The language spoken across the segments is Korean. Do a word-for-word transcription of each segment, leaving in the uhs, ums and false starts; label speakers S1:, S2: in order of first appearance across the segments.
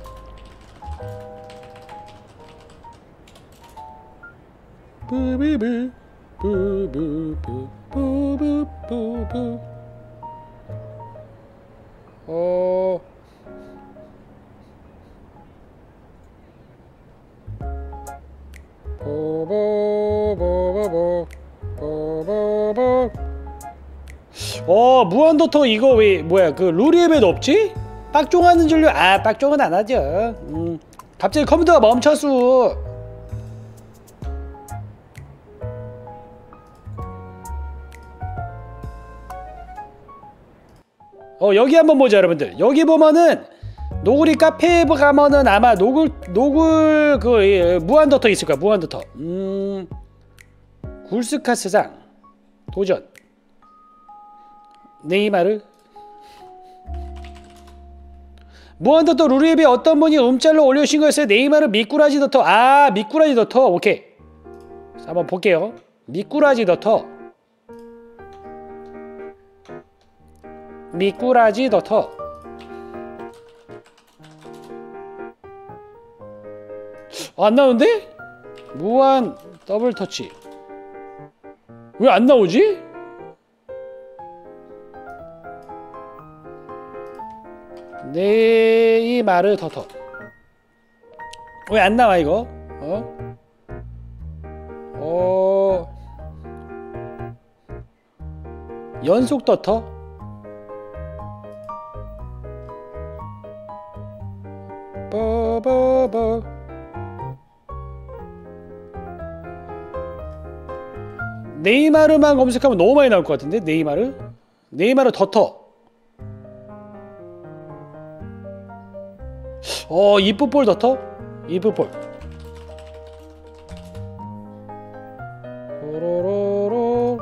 S1: 부부부 부부부 부부부부 어 보보보보보 보보보 어 무한도터 이거 왜 뭐야 그 루리앱에도 없지? 빡종하는 줄로 아 빡종은 안 하죠. 음 갑자기 컴퓨터가 멈췄어. 어 여기 한번 보자 여러분들. 여기 보면은 노구리 카페에 가면은 아마 노글 노글 그 예, 무한도터 있을 거야. 무한도터. 음 굴스카스상 도전 네이마르 무한도터 루리앱에 어떤 분이 음짤로 올려주신 거였어요. 네이마르 미꾸라지 더터. 아 미꾸라지 더터. 오케이 자, 한번 볼게요. 미꾸라지 더터 미꾸라지 더터 어, 안 나오는데? 무한 더블 터치 왜 안 나오지? 네이마르 더터 왜 안 나와 이거? 어? 어 연속 더터 뽀뽀뽀 네이마르만 검색하면 너무 많이 나올 것 같은데. 네이마르 네이마르 더터 어 이쁘볼 더터 이쁘볼 호로로로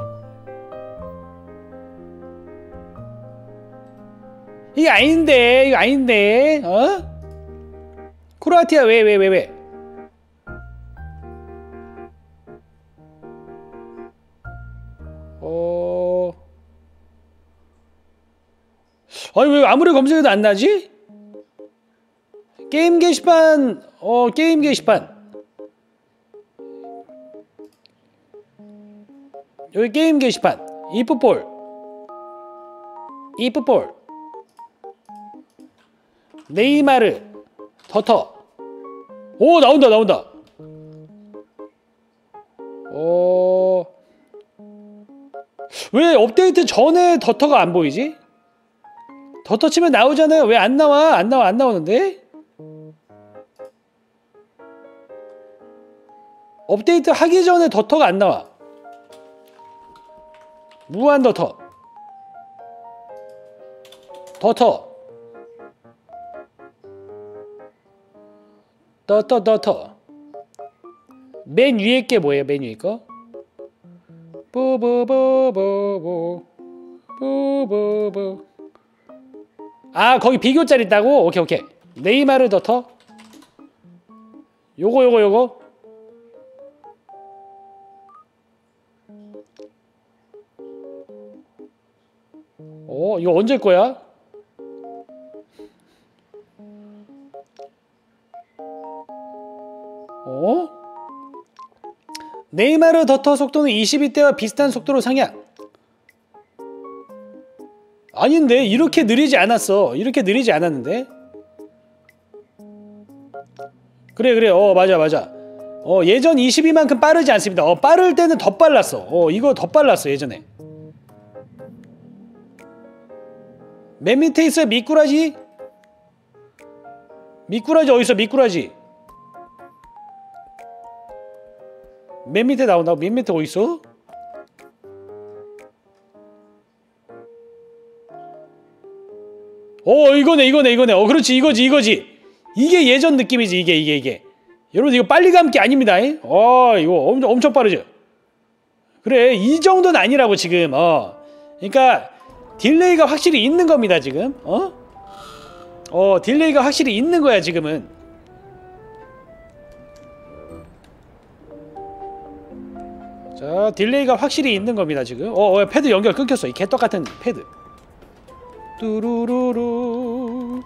S1: 이게 아닌데 이거 아닌데 어? 크로아티아 왜 왜 왜 왜 어 아니 왜 아무리 검색해도 안 나지? 게임 게시판 어 게임 게시판 여기 게임 게시판 이프볼 이프볼 네이마르 더터 오 나온다 나온다 오 왜 업데이트 전에 더터가 안 보이지? 더터 치면 나오잖아요. 왜 안 나와? 안 나와 안 나오는데? 업데이트 하기 전에 더터가 안 나와. 무한 더터. 더터. 더터 더터. 맨 위에 게 뭐예요? 맨 위에 거? 뽀뽀뽀뽀뽀 뽀뽀뽀. 아 거기 비교짤 있다고? 오케이 오케이. 네이마르 더터. 요거 요거 요거. 어 이거 언제 거야? 어? 네이마르 더터 속도는 이십이 대와 비슷한 속도로 상향. 아닌데 이렇게 느리지 않았어. 이렇게 느리지 않았는데. 그래 그래 어 맞아 맞아. 어 예전 이십이만큼 빠르지 않습니다. 어 빠를 때는 더 빨랐어. 어 이거 더 빨랐어 예전에. 맨 밑에 있어요 미꾸라지. 미꾸라지 어딨어 미꾸라지. 맨 밑에 나온다고? 맨 밑에 어딨어? 어 이거네 이거네 이거네. 어 그렇지 이거지 이거지. 이게 예전 느낌이지 이게 이게 이게. 여러분 이거 빨리 감기 아닙니다. 어 이거 엄청 엄청 빠르죠. 그래 이 정도는 아니라고 지금. 어 그러니까 딜레이가 확실히 있는 겁니다 지금. 어? 어 딜레이가 확실히 있는 거야 지금은. 자 딜레이가 확실히 있는 겁니다 지금. 어, 어 패드 연결 끊겼어. 이 개떡같은 패드. 뚜루루루.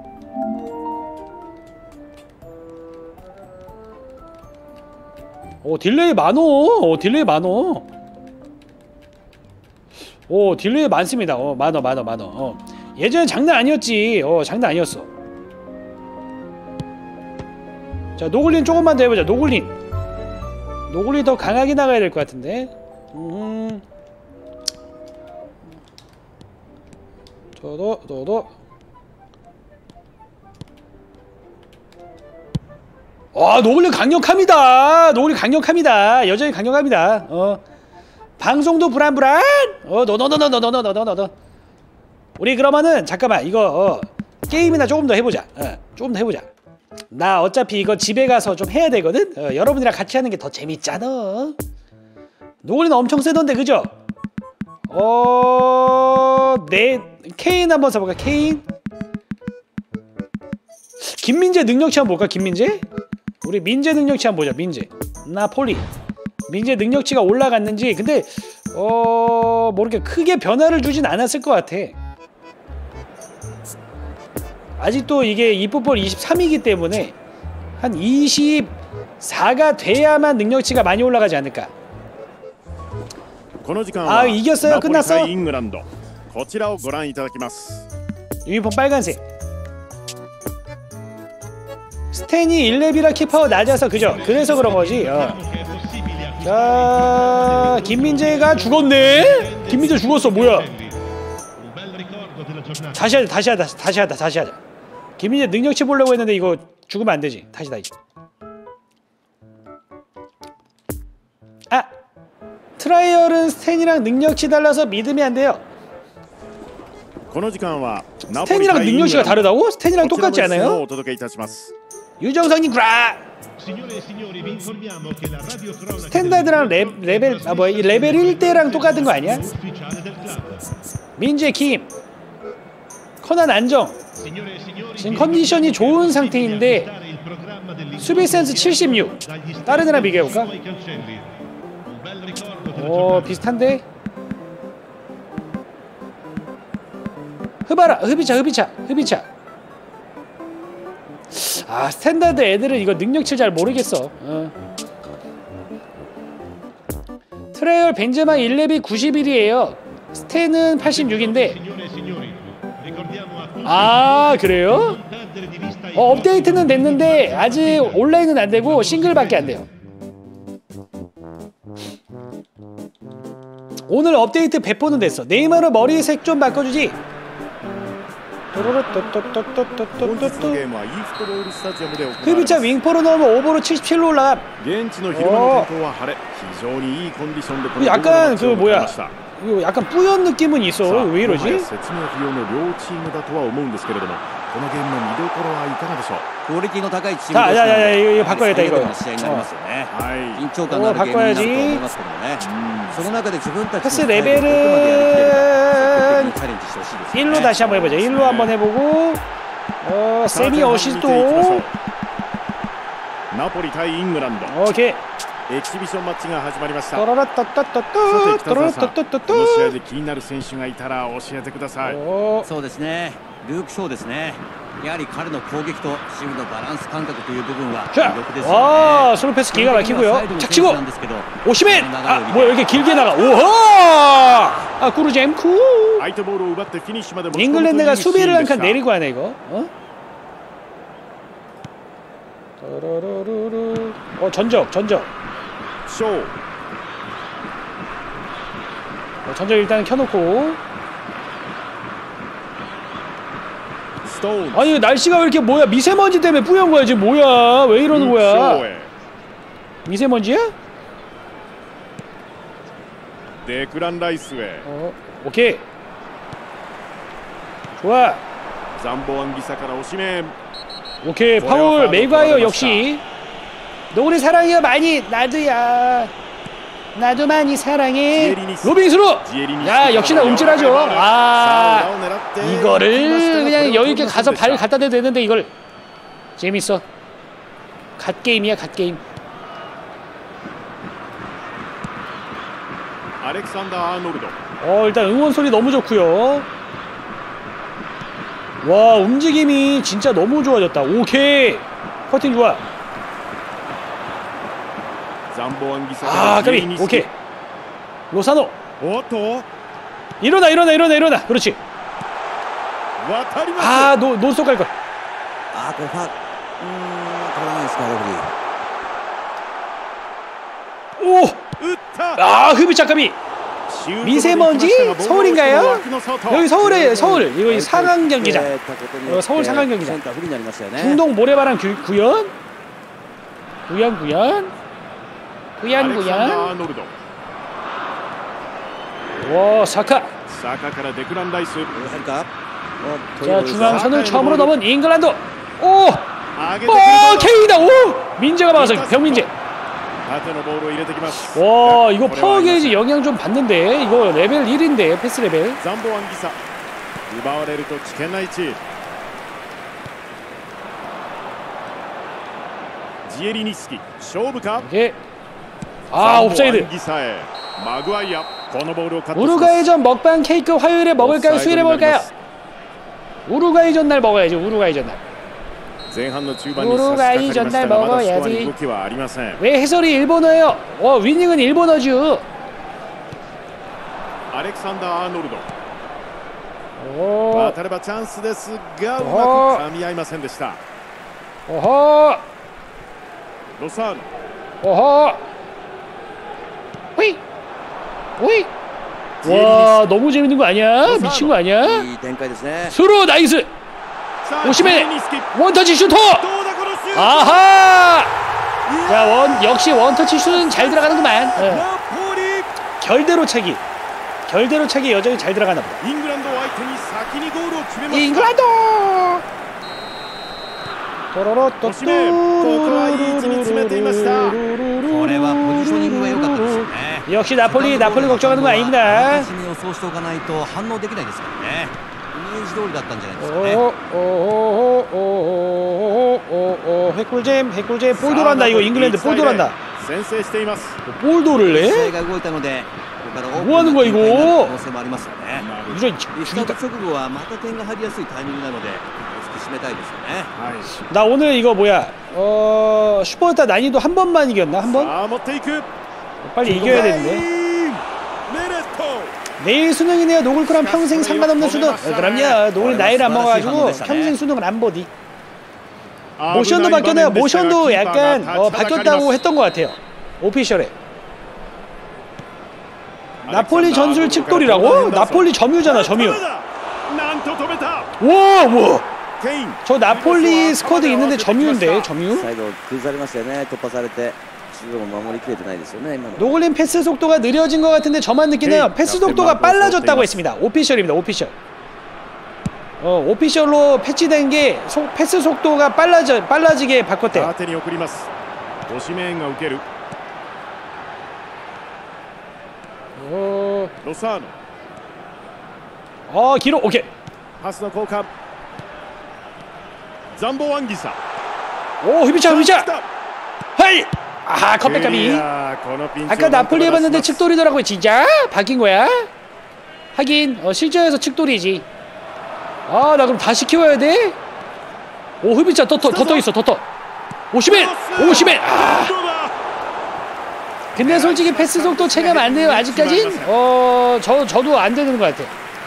S1: 어 딜레이 많어. 어 딜레이 많어. 오 딜레이 많습니다. 어 많어 많어 많어. 어 예전엔 장난 아니었지. 어 장난 아니었어. 자 노글린 조금만 더 해보자. 노글린 노글린 더 강하게 나가야 될 것 같은데. 음 저도 저도 아 노글린 강력합니다. 노글린 강력합니다. 여전히 강력합니다. 어 방송도 불안불안. 어 너너너너너너너너너너. 우리 그러면은 잠깐만 이거 어, 게임이나 조금 더 해보자. 어, 조금 더 해보자. 나 어차피 이거 집에 가서 좀 해야 되거든. 어, 여러분이랑 같이 하는 게 더 재밌잖아. 노글린 엄청 세던데 그죠? 어... 네 케인 한번 써볼까? 케인? 김민재 능력치 한번 볼까? 김민재? 우리 민재 능력치 한번 보자. 민재 나폴리 민재 능력치가 올라갔는지. 근데 어... 모르게 크게 변화를 주진 않았을 것 같아. 아직도 이게 이풋볼 이십삼이기 때문에 한 이십사가 돼야만 능력치가 많이 올라가지 않을까. 아 이겼어요? 끝났어? 유니폼 빨간색. 스탠이 일 렙이라 키파워 낮아서 그죠? 그래서 그런거지. 어. 자 김민재가 죽었네? 김민재 죽었어. 뭐야? 다시 하자 다시 하자 다시 하자 다시 하자. 김민재 능력치 보려고 했는데 이거 죽으면 안되지. 다시 다시. 아! 트라이얼은 스탠이랑 능력치 달라서 믿으면 안돼요. 스탠이랑 능력치가 다르다고? 스탠이랑 똑같지 않아요? 유정성님 그라! 스탠다드랑 레, 레벨 아 뭐야 이 레벨 일 대랑 똑같은 거 아니야? 민재 김 커난 안정. 지금 컨디션이 좋은 상태인데 수비 센스 칠십육. 다른 애랑 비교해볼까? 오 비슷한데? 흡아라 흡이차 흡이차 흡이차. 아 스탠다드 애들은 이거 능력치를 잘 모르겠어. 어. 트레이얼 벤제마 일 렙이 구십일이에요 스탠은 팔십육인데. 아 그래요? 어 업데이트는 됐는데 아직 온라인은 안되고 싱글밖에 안돼요. 오늘 업데이트 배포는 됐어. 네이마르 머리색 좀 바꿔주지.
S2: 本日のゲームは e フットボールスタジアムで行われます
S1: 흡입자 윙포로 넣으면 오버로 칠십칠로 올라가.
S2: 現地の昼間の天候は晴れ非常にいいコンディションでこの
S1: 약간
S2: 午後
S1: 그
S2: の街を迎え
S1: 뭐야
S2: ました
S1: 이거 약간 뿌연 느낌은 있어.
S2: さあ
S1: 왜
S2: もは
S1: 이러지?
S2: や説明不要の両チームだとは思うんですけれどもこのゲームの見どころはいかがでしょう
S3: クオリティの高いチーム
S1: 자,
S3: 同士
S1: 야,
S3: な
S1: 야,
S3: の
S1: 야,
S3: で
S1: 이거, 이거
S3: やはり
S1: 바꿔야 돼,
S3: 最後
S1: 이거.
S3: の試合になりますよね。
S2: はい
S3: 緊張感のあるゲームになると思いますけどもね。その中で自分たちの
S1: 패스
S3: スタイルをどこまでやりきれるか
S1: 레벨은
S3: 積極的にチャレンジしてほしいですね。
S1: 일로 다시 한번 해보자. 일로 한번 해보고 어, 세미 어시스트.
S2: ナポリ対イングランド
S1: 오케이.
S2: エキシビションマッチが始まりましたさて
S1: 또라라따따따따
S2: 北澤さんこの試合
S1: 또라라따따따
S2: で気になる選手がいたら教えてください
S1: 어,
S3: そうですね。ルーク・ショーですね。やはり彼の攻撃と守備のバランス感覚という部分は魅
S1: 자,
S3: 力ですよね。
S1: 와, 스루 패스 기가 막히고요. 착 치고 오시멘. 아, 뭐야 이렇게 길게 나가. 오호! 아, 꾸르잼 쿠.
S2: 相手ボールを奪ってフィニッシュまで持ち込むという
S1: 잉글랜드가
S2: シーン
S1: 수비를
S2: で
S1: 한
S2: した
S1: 칸 내리고 하네 이거. 어? 따라라루루. 어, 전적, 전적.
S2: ショー
S1: 어, 전적 일단 켜놓고.
S2: ストーン
S1: 아니 날씨가 왜 이렇게 뭐야 미세먼지 때문에 뿌연 거야 지금 뭐야 왜 이러는
S2: ルーク・ショー
S1: 거야
S2: へ
S1: 미세먼지야?
S2: デクラン・ライスへ
S1: 어, 오케이 좋아
S2: ザンボアンギサからオシメン
S1: 오케이 파울 메이과이어 역시 너구리 사랑해요 많이 나도야 나도 많이 사랑해 로빙스루 야 역시나 움찔하죠 아 이거를 그냥 여유있게 가서 발 갖다 대도 되는데 이걸 재밌어 갓게임이야 갓게임
S2: アレクサンダー・アーノルド
S1: 어 일단 응원 소리 너무 좋고요 와 움직임이 진짜 너무 좋아졌다 오케이 커팅 좋아
S2: ザンボアンギサ
S1: 아 까비 오케이 로사노
S2: おっと
S1: 일어나 일어나 일어나 일어나 그렇지
S2: 渡ります
S1: 아 노, 논스톱 갈걸
S3: あーこれファうーん取らないですかレフェリー。
S1: 오
S2: 打った
S1: 아 흡입 잠깐이 미세먼지? 서울인가요? 여기 서울에 서울 이거 상암 경기장 어, 서울 상암 경기장 중동 모래바람 구, 구현 구현 구현
S2: ア
S1: 구현
S2: レクサンダー・
S1: 구현
S2: アーノルド
S1: 와 사카
S2: サカからデクラン・ライス
S1: 자 중앙선을 처음으로 넘은 잉글랜드 오!
S2: 上げてくる
S1: 오! 케이다 오! 민재가 막아서 병민재
S2: 縦のボールを入れてきます
S1: 와 이거
S2: これは
S1: 파워 게이지 영향 좀 받는데 이거 레벨 일인데 패스 레벨
S2: ザンボアンギサ奪われると危険な位置ジエリニスキ勝負か
S1: 이게 아 옵사이드
S2: ザンボアンギサへマグワイアこのボールをカットします
S1: 우루과이전 먹방 케이크 화요일에 먹을까요? 수요일에 먹을까요? 우루과이전 날 먹어야지 우루과이전 날
S2: 前半の中盤に差し掛かりましたがまだスコアに動きはありません
S1: 왜 해설이 일본어예요? 어 위닝은 일본어죠
S2: アレクサンダー・アーノルド
S1: 오
S2: 当たればチャンスですがうまく噛み合いませんでした
S1: 어허
S2: ロサーノ
S1: 어허 휘 휘 와 너무 재밌는 거 아니야? 미친 거 아니야?
S3: いい展開ですね。
S1: 스루 나이스
S2: さあ
S1: 오시메
S2: ジエリニスキ
S1: 원터치 슈터
S2: どうだこのシュート
S1: 아하 자 원 역시 원터치 슛은 잘 들어가는구만 어.
S2: ナポリ
S1: 결대로 차기 결대로 차기 여전히 잘 들어가나 보다
S2: イングランドを相手に先にゴールを決めました
S1: 잉글랜드 또로로또
S2: オシメンここはいい位置に詰めていました
S3: これはポジショニングが良かったですよね。
S1: 역시 나폴리 나폴리 걱정하는 거 아닙니다
S3: 私に予想しておかないと反応できないですからね。イメージ通りだったんじゃないですかね。
S1: 오오오오오오오오 핵꿀잼 핵꿀잼 볼 돌았다 이거 잉글랜드 볼 돌았다
S2: 先制しています
S1: 볼 돌을
S3: 試合
S1: 내?
S3: が動いたので、ここからオープン
S1: 뭐 하는
S3: な
S1: 거야
S3: 展開になる
S1: 이거
S3: 可能性もありますよね。
S1: 유저
S3: リスタート直後はまた点が入りやすいタイミングなので、引き締めたいですよね。
S2: はい
S1: 나 오늘 이거 뭐야 어 슈퍼스타 난이도 한 번만 이겼나 한 번?
S2: さあ持っていく
S1: 빨리 이겨야 되는데
S2: メレット
S1: 내일 수능이네요. 녹을 거랑 평생 상관없는 수능. 어, 그럼요. 녹을 나이를 안 먹어가지고 평생 수능을 안 보디. 모션도 바뀌었나요? 모션도 약간 어, 바뀌었다고 했던 것 같아요. 오피셜에. 나폴리 전술 측돌이라고? 나폴리 점유잖아, 점유.
S2: なんと止めた
S1: 와, 뭐.
S2: ケイン
S1: 저 나폴리 스쿼드 있는데 점유인데, 점유?
S4: サイド崩されましたよね。突破されて中央も守りきれてないですよね今の。
S1: 노골린 패스 속도가 느려진 것 같은데 저만 느끼나요? 패스 속도가 빨라졌다고 했습니다. 오피셜입니다, 오피셜. 어, 오피셜로 패치된 게 소, 패스 속도가 빨라져, 빨라지게 바꿨대요.
S2: 縦に送ります。オシメンが受ける。
S1: 어,
S2: ロサーノ
S1: 어, 기록, 오케이.
S2: パスの交換。ザンボワンギサ。
S1: 오, 휘비차, 휘비차. 하이! 아, 컵백감이. 아까 나폴리 해봤는데 측돌이더라고요. 진짜? 바뀐 거야? 하긴 어, 실전에서 측돌이지. 아, 나 그럼 다시 키워야 돼? 오, 휘비차 더 더 더 있어, 더 더. 오시멘! 오시멘! 아. 근데 솔직히 패스 속도 체감 안 돼요, 아직까진? 어, 저, 저도 안 되는 것 같아.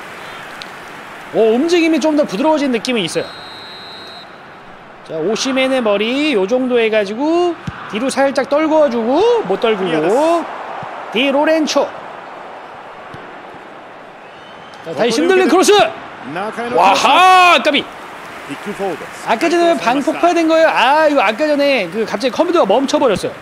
S1: 오, 움직임이 좀 더 부드러워진 느낌은 있어요. 자, 오시멘의 머리 요 정도 해가지고 뒤로 살짝 떨궈주고 못 떨구고 디 로렌초. 자, 다시 흔들린 크로스. 와하, 까비. 아까 전에 방 폭파된 거예요. 아, 이거 아까 전에 그 갑자기 컴퓨터가 멈춰버렸어요.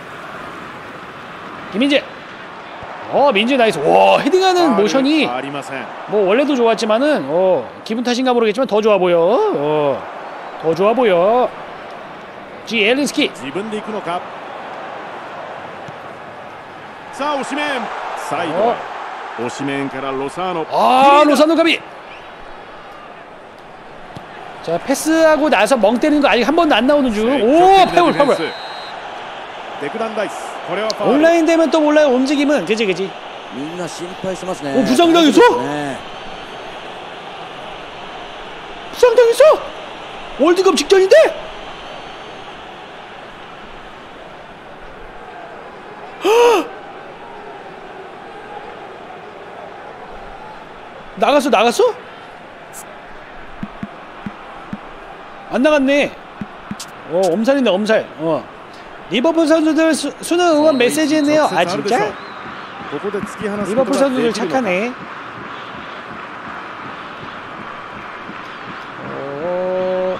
S1: 김민재. 어, 민재 나이스. 와, 헤딩하는 모션이 뭐 원래도 좋았지만은 어, 기분 탓인가 모르겠지만 더 좋아 보여. 어, 더 좋아 보여. 지 엘린스키.
S2: 自分で行くのか。さあオシメンサイドオシメンからロサーノ。
S1: 아, 로사노 가비. 자, 패스하고 나서 멍 때리는 거 아직 한 번도 안 나오는 중. 오, 파울 파울.
S2: デクランダイス。これはファウル。
S1: 온라인 되면 또 몰라요, 움직임은. 그지 그지.
S4: みんな心配してますね。
S1: 오, 부상당했어? 부상당했어? 월드컵 직전인데? 나갔어, 나갔어? 안 나갔네. 어, 엄살인데, 엄살. 어. 리버풀 선수들 수, 수능 응원 메시지 했네요. 아, 진짜? 리버풀 선수들 착하네. 어...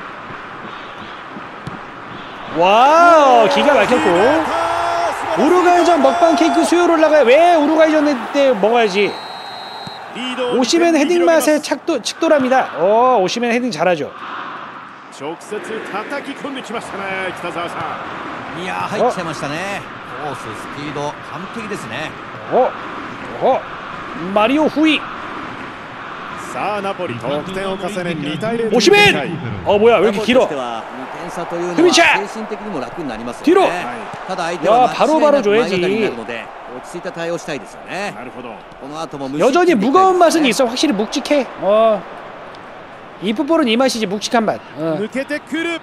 S1: 와우, 기가 막혔고. 우루과이전 먹방 케이크 수요로 올라가요. 왜 우루과이전 때 먹어야지. 오시멘 헤딩 맛의 착도, 측도랍니다. 어, 오시멘 헤딩 잘하죠.
S2: 直接叩き込んできましたね、北澤さん。
S3: いやー、入っちゃいましたね。コース、スピード完璧ですね。
S1: 어, 어, 마리오 후이.
S2: さあナポリ得点を重ねに対ゼロ。
S1: 오시멘! 어, 뭐야, 왜 이렇게 길어?
S3: にてん差というのは精神的にも楽になりますよね。ただ相手は間違いなく前がかりになるので落ち着いた対応したいですよね。
S2: なるほど。
S3: この後も
S1: 여전히 무거운 맛은 있어. 확실히 묵직해. 어, 이 풋볼은 이 맛이지, 묵직한 맛. 어.
S2: 抜けてくる。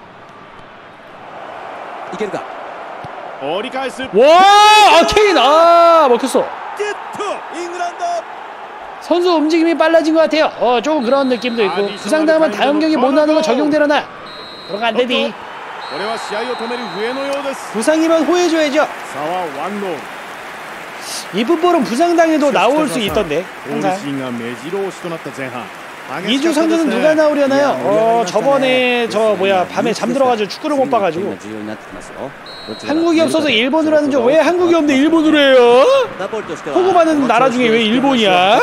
S3: いけるか。
S2: 折り返す。
S1: 와, 아, 케인, 아, 먹혔어.
S2: ゲット。イングランド。
S1: 선수 움직임이 빨라진 것 같아요. 어, 조금 그런 느낌도 있고. 부상당하면 다음 경기 못 나오는 거 적용되려나? 그런 안 되디.
S2: これは試合を止める笛のようです。
S1: 부상이면 호해줘야죠.
S2: 差はワンゴール。
S1: 이 풋볼은 부상당해도 나올 수 있던데.
S2: ゴールシーンが目白押しとなった前半。
S1: 이주 선수는 누가 나오려나요? 어, 저번에 저 뭐야 밤에 잠들어가지고 축구를 못 봐가지고. 한국이 없어서 일본으로 하는 줄. 왜 한국이 없는데 일본으로 해요? 호구 많은 나라 중에 왜 일본이야?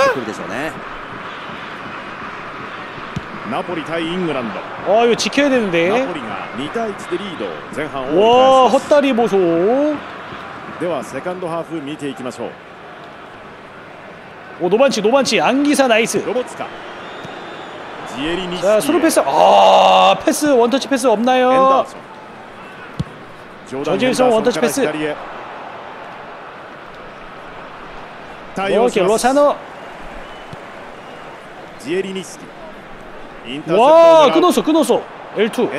S2: 나폴리 대 잉글랜드.
S1: 어, 이거 지켜야 되는데.
S2: 나폴리가 이 대 일でリード。前半を折り返します。
S1: 와, 헛다리 보소.
S2: ではセカンドハーフ見ていきましょう。
S1: 오, 노반치 노반치 안기사 나이스.
S2: ロボツカ。
S1: 자, 스루 패스. 아, 패스 원터치 패스 없나요? 저질성 원터치 패스. 오케이, 로사노. 와, 끊었어, 끊었어. 엘 투.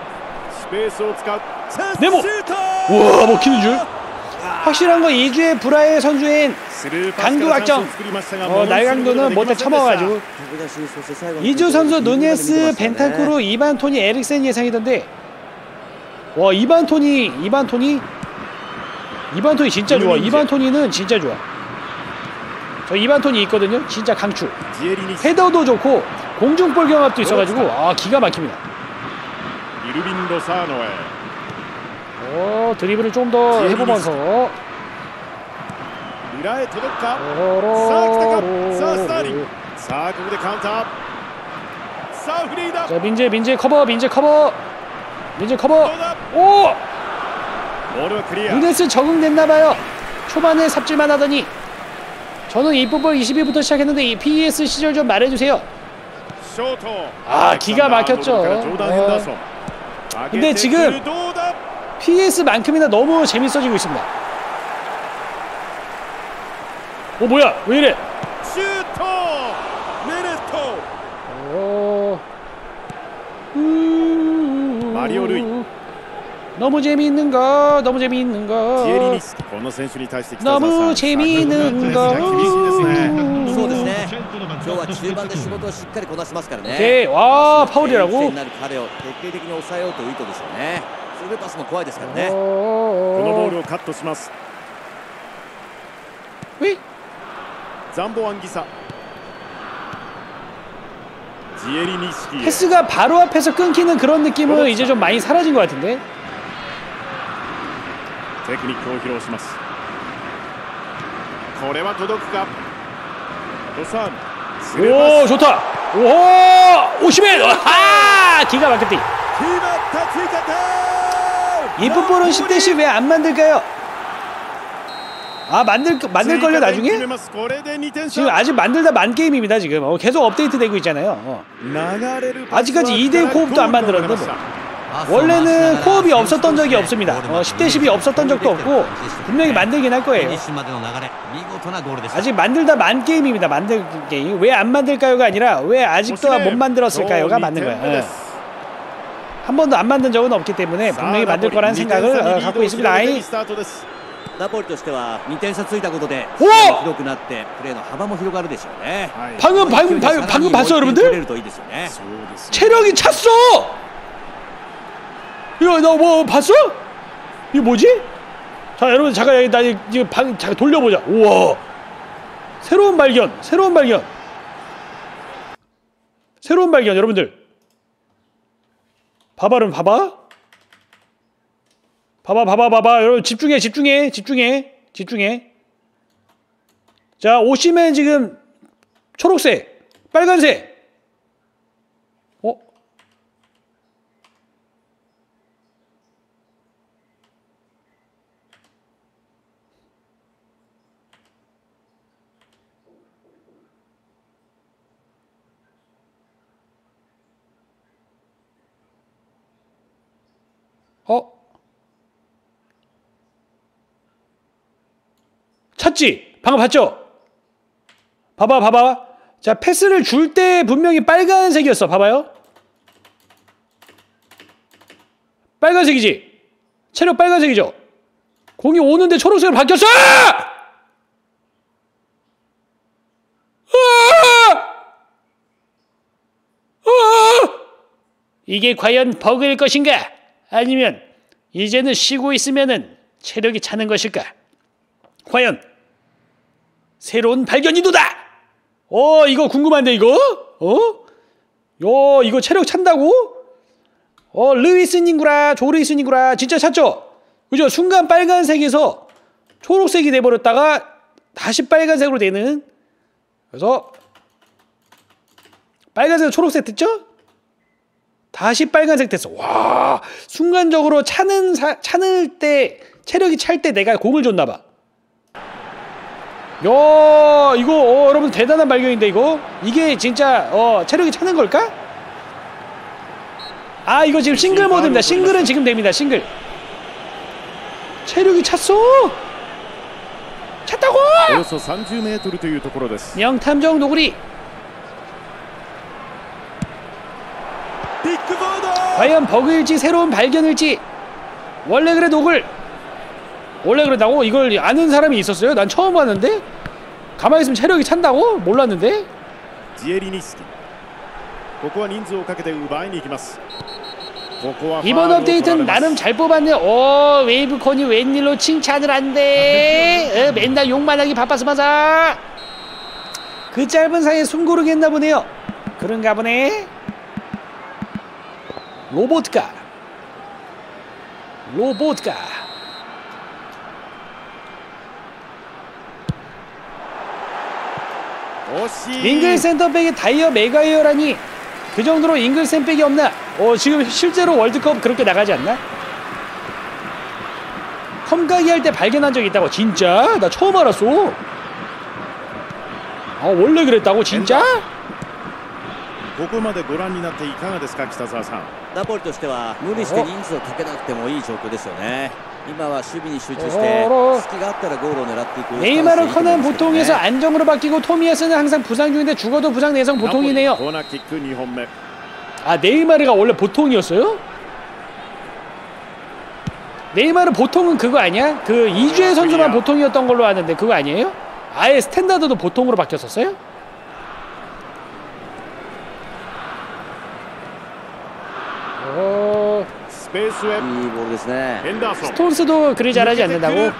S1: 네모. 우와, 먹히는 줄. 확실한 건 이주의 브라의 선수인 강도 확정. 어, 날강도는 못해 쳐먹어가지고. 이주 선수 누네스, 벤탄쿠르, 이반 토니, 에릭센 예상이던데. 와, 이반 토니, 이반 토니, 이반 토니 진짜 좋아. 이반 토니는 진짜 좋아. 저 이반톤이 있거든요. 진짜 강추. 헤더도 좋고 공중볼 경합도 있어가지고 아 기가 막힙니다. 어 드리블을 좀 더 해보면서. 자 민재 민재 커버 민재 커버 민재 커버. 오! 누네스 적응됐나봐요. 초반에 삽질만 하더니. 저는 이 풋볼 이십 위부터 시작했는데 이 피이에스 시절 좀 말해주세요. 아 기가 막혔죠. 어. 근데 지금 피이에스만큼이나 너무 재밌어지고 있습니다. 어 뭐야 왜 이래. 어... 음...
S2: 마리오 루이.
S1: 너무 재미있는 거 너무 재미있는 거 너무 재미있는 거. 오케이 와 파울이라고. 왜? 패스가 바로 앞에서 끊기는 그런 느낌은 이제 좀 많이 사라진 것 같은데. 오 좋다. 오 오시멘. 아 기가 막혔대. 이 풋볼은 십 대 십 왜 안 만들까요? 아 만들 만들걸요 나중에? 지금 아직 만들다 만 게임입니다 지금. 어, 계속 업데이트 되고 있잖아요. 어. 아직까지 이 대 코업도 안 만들었는데 뭐. 원래는 코업이 없었던 적이 없습니다. 어, 십 대 십이 없었던 적도 없고 분명히 만들긴 할 거예요. 아직 만들다 만 게임입니다. 만들 게임. 왜 안 만들까요가 아니라 왜 아직도 못 만들었을까요가 맞는 거예요. 어. 한 번도 안 만든 적은 없기 때문에 분명히 만들 거라는 생각을 어, 갖고 있습니다. 아이. 방금 방금 방금 방금 봤어요 여러분들? 체력이 찼어! 이거 너 뭐 봤어? 이거 뭐지? 자 여러분 잠깐 나 이거 방 잠깐 돌려보자. 우와 새로운 발견 새로운 발견 새로운 발견 여러분들 봐봐 여러분 봐봐 봐봐 봐봐 봐봐 여러분 집중해 집중해 집중해 집중해. 자 오시멘 지금 초록색 빨간색. 어? 어? 찾지? 방금 봤죠? 봐봐 봐봐. 자 패스를 줄 때 분명히 빨간색이었어. 봐봐요. 빨간색이지? 체력 빨간색이죠? 공이 오는데 초록색으로 바뀌었어! 이게 과연 버그일 것인가? 아니면 이제는 쉬고 있으면은 체력이 차는 것일까? 과연 새로운 발견이도다. 어 이거 궁금한데 이거? 어? 요 이거 체력 찬다고? 어 르이스님구라 조르이스님구라 진짜 찼죠? 그죠? 순간 빨간색에서 초록색이 돼버렸다가 다시 빨간색으로 되는. 그래서 빨간색에서 초록색 됐죠? 다시 빨간색 됐어. 와 순간적으로 차는 사, 차는 때 체력이 찰 때 내가 공을 줬나봐. 야 이거 어, 여러분 대단한 발견인데 이거 이게 진짜 어, 체력이 차는 걸까? 아 이거 지금 싱글 모드입니다. 싱글은 지금 됩니다. 싱글 체력이 찼어. 찼다고. 명탐정 노구리. 과연 버그일지 새로운 발견일지. 원래 그래 노글. 원래 그랬다고? 이걸 아는 사람이 있었어요? 난 처음 봤는데? 가만히 있으면 체력이 찬다고? 몰랐는데? 이번 업데이트는 나름 잘 뽑았네. 오 웨이브콘이 웬일로 칭찬을 한대. 어, 맨날 욕만 하기 바빠서 맞아. 그 짧은 사이에 숨 고르게 했나 보네요. 그런가 보네. 로보트카 로보트카 잉글 센터백이 다이어 메가이어라니 그 정도로 잉글 센백이 없나? 어 지금 실제로 월드컵 그렇게 나가지 않나? 컴가기 할 때 발견한 적이 있다고? 진짜? 나 처음 알았어. 아 원래 그랬다고? 진짜?
S2: ここまでご覧になっていかがですか、北澤さん。
S3: ナポリとしては無理して人数をかけなくてもいい状況ですよね。今は守備に集中して隙があったらゴールを狙っていく。
S1: 네이마르 커는 보통에서 안정으로 바뀌고 토미야스는 항상 부상 중인데 죽어도 부상 내성 보통이네요.
S2: コーナーキックにほんめ。
S1: 아 네이마르가 원래 보통이었어요? 네이마르 보통은 그거 아니야? 그 이주혜 선수만 보통이었던 걸로 아는데 그거 아니에요? 아예 스탠다드도 보통으로 바뀌었었어요? 어...
S2: スペースへ。
S4: いいボールですね。
S2: ヘンダーソン。
S1: 스톤스도 그리 잘하지 않는다고?
S2: ジ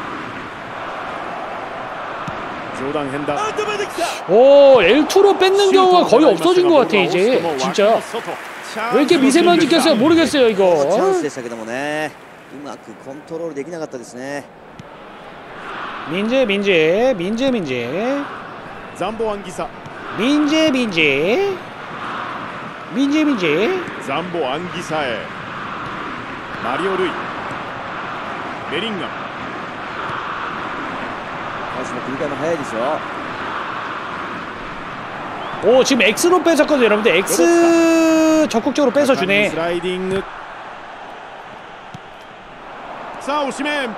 S2: ョーダン・ヘンダーソン。
S1: 오 엘투로 뺏는 경우가 거의 없어진 것 같아 이제. 진짜 왜 이렇게 미세먼지 꼈어요? 모르겠어요 이거.
S4: チャンスでしたけどもね、うまくコントロールできなかったですね。
S1: 민재 민재 민재 민재
S2: ザンボ・アンギサ。
S1: 민재 민재 민재 민재
S2: ザンボ・アンギサへ。マリオ・ルイ。ベリンガム。
S4: 足の切り替えも早いですよ。
S1: 오 지금 X로 뺏었거든요 여러분들. X 적극적으로 뺏어주네.
S2: スライディング。さあ、オシメン。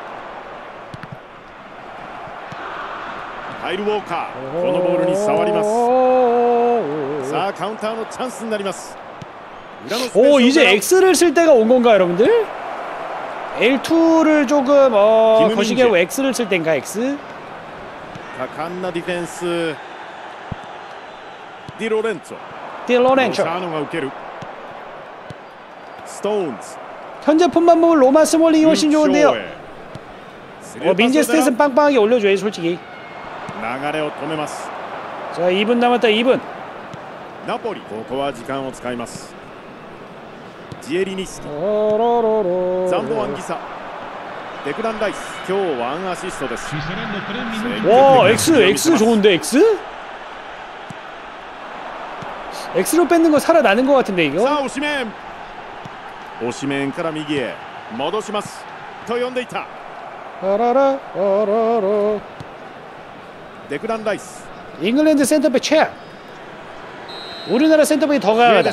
S2: カイル・ウォーカー。このボールに触ります。さあ、カウンターのチャンスになります。
S1: 오 이제 X를 쓸 때가 온 건가 여러분들? 엘투를 조금 어 거시기 하고 X를 쓸 땐가 X?
S2: 果敢なディフェンス。ディロレンツォ。
S1: 디 로렌초.
S2: ロサーノが受ける。ストーンズ。
S1: 현재 폼만 보면 로마 스몰링이 훨씬 좋은데요. 어, 민재 스탯은 빵빵하게 올려줘야지 솔직히.
S2: 流れを止めます。
S1: 자 이 분 남았다 이 분.
S2: ナポリ、ここは時間を使います。ジエリニスキ。 ザンボ・アンギサ。デクラン・ライス。今日ワンアシストです。
S1: 와 X X 좋은데 X? X로 뺏는 거 살아나는 것 같은데 이거?
S2: さあ、オシメン。オシメンから右へ戻しますと呼んでいた。
S1: 아라라 아라라.
S2: デクラン・ライス。
S1: 잉글랜드 센터백 최악. 우리나라 센터백이 더 강하다.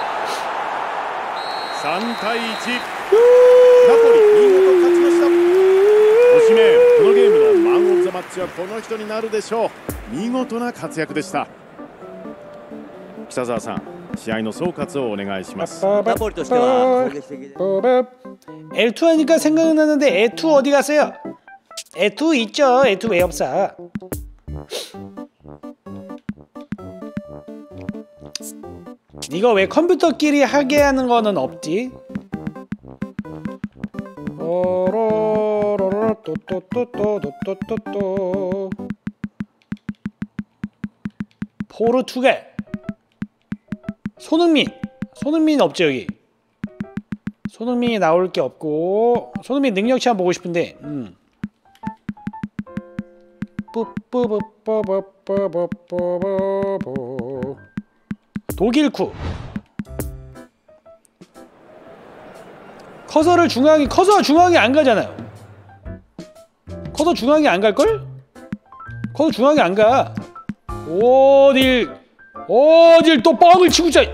S2: さんたいいち。ナポリ見事勝ちました。オシメン、このゲームのマン・オブ・ザ・マッチはこの人になるでしょう。見事な活躍でした。北澤さん、試合の総括をお願いします。
S4: ナポリとしては攻撃的で。
S1: 엘투 하니까 생각나는데 에투 어디 갔어요? 에투 있죠. 에투 왜 없어? 이거 왜 컴퓨터끼리 하게 하는 거는 없지? 포르투갈. 손흥민. 손흥민 없죠 여기. 손흥민이 나올 게 없고 손흥민 능력치 한번 보고 싶은데. 음. 독일쿠. 커서를 중앙이 커서 중앙이 안 가잖아요. 커서 중앙이 안 갈걸? 커서 중앙이 안 가. 어딜 어딜 또 뻥을 치고 있자.